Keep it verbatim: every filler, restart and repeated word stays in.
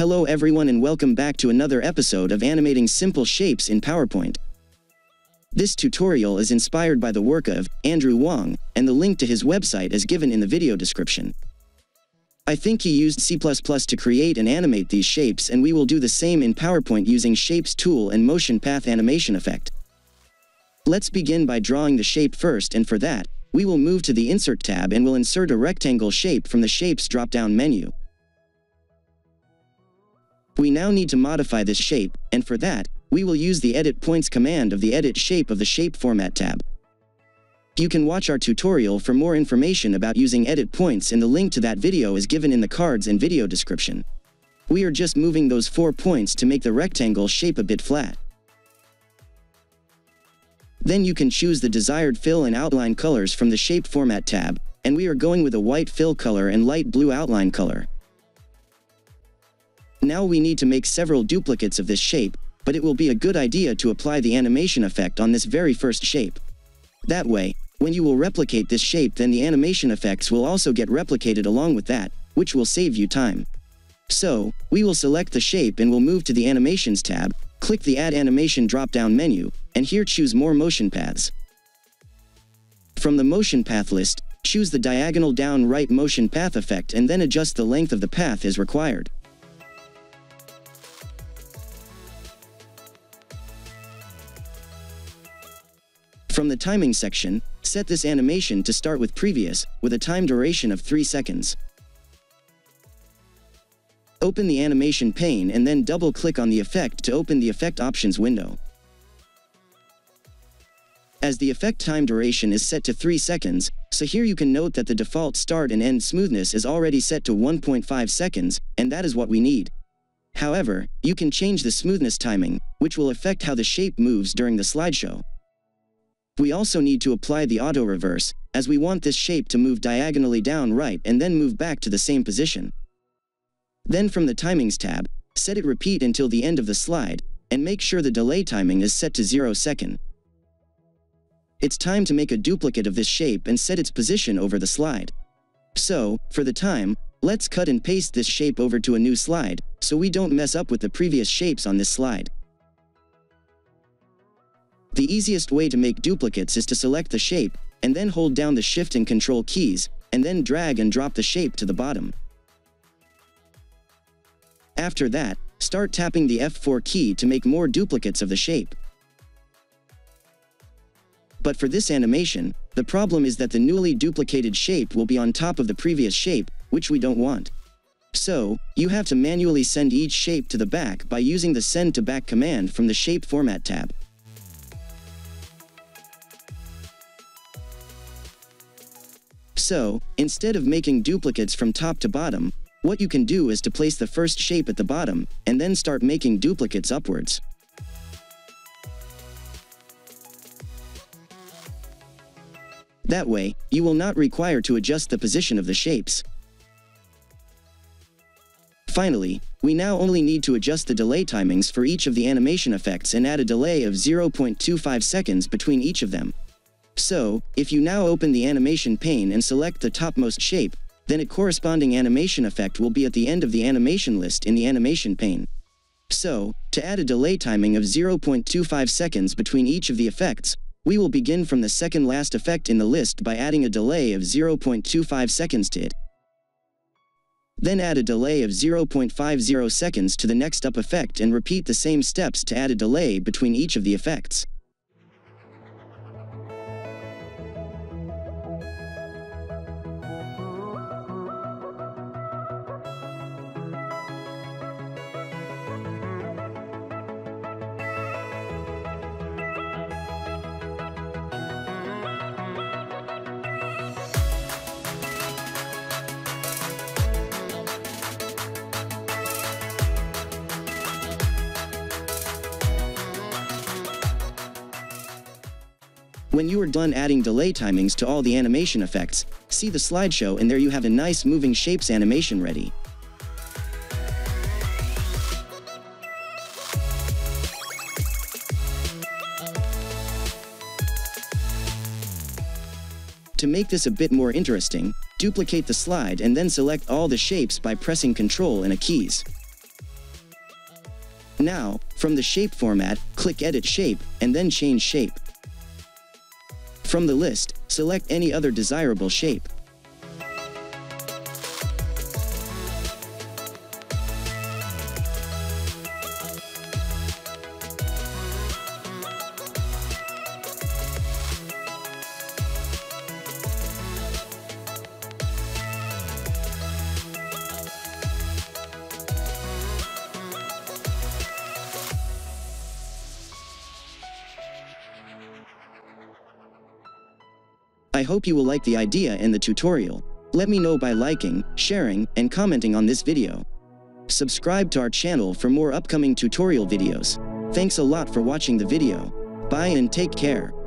Hello everyone and welcome back to another episode of Animating Simple Shapes in PowerPoint. This tutorial is inspired by the work of Andrew Wang, and the link to his website is given in the video description. I think he used C plus plus to create and animate these shapes, and we will do the same in PowerPoint using Shapes tool and Motion Path Animation effect. Let's begin by drawing the shape first, and for that, we will move to the Insert tab and will insert a rectangle shape from the Shapes drop-down menu. We now need to modify this shape, and for that, we will use the Edit Points command of the Edit Shape of the Shape Format tab. You can watch our tutorial for more information about using edit points, and the link to that video is given in the cards and video description. We are just moving those four points to make the rectangle shape a bit flat. Then you can choose the desired fill and outline colors from the Shape Format tab, and we are going with a white fill color and light blue outline color. Now we need to make several duplicates of this shape, but it will be a good idea to apply the animation effect on this very first shape. That way, when you will replicate this shape, then the animation effects will also get replicated along with that, which will save you time. So, we will select the shape and will move to the Animations tab, click the Add Animation drop-down menu, and here choose More Motion Paths. From the Motion Path list, choose the Diagonal Down Right Motion Path effect and then adjust the length of the path as required. From the Timing section, set this animation to start with Previous, with a time duration of three seconds. Open the animation pane and then double-click on the effect to open the Effect Options window. As the effect time duration is set to three seconds, so here you can note that the default start and end smoothness is already set to one point five seconds, and that is what we need. However, you can change the smoothness timing, which will affect how the shape moves during the slideshow. We also need to apply the auto reverse, as we want this shape to move diagonally down right and then move back to the same position. Then from the Timings tab, set it repeat until the end of the slide, and make sure the delay timing is set to zero second. It's time to make a duplicate of this shape and set its position over the slide. So, for the time, let's cut and paste this shape over to a new slide, so we don't mess up with the previous shapes on this slide. The easiest way to make duplicates is to select the shape, and then hold down the Shift and Control keys, and then drag and drop the shape to the bottom. After that, start tapping the F four key to make more duplicates of the shape. But for this animation, the problem is that the newly duplicated shape will be on top of the previous shape, which we don't want. So, you have to manually send each shape to the back by using the Send to Back command from the Shape Format tab. So, instead of making duplicates from top to bottom, what you can do is to place the first shape at the bottom, and then start making duplicates upwards. That way, you will not require to adjust the position of the shapes. Finally, we now only need to adjust the delay timings for each of the animation effects and add a delay of zero point two five seconds between each of them. So, if you now open the animation pane and select the topmost shape, then a corresponding animation effect will be at the end of the animation list in the animation pane. So, to add a delay timing of zero point two five seconds between each of the effects, we will begin from the second last effect in the list by adding a delay of zero point two five seconds to it. Then add a delay of zero point five zero seconds to the next up effect and repeat the same steps to add a delay between each of the effects. When you are done adding delay timings to all the animation effects, see the slideshow, and there you have a nice moving shapes animation ready. To make this a bit more interesting, duplicate the slide and then select all the shapes by pressing Control and a keys. Now, from the shape format, click Edit Shape, and then change shape. From the list, select any other desirable shape. I hope you will like the idea and the tutorial. Let me know by liking, sharing, and commenting on this video. Subscribe to our channel for more upcoming tutorial videos. Thanks a lot for watching the video. Bye and take care.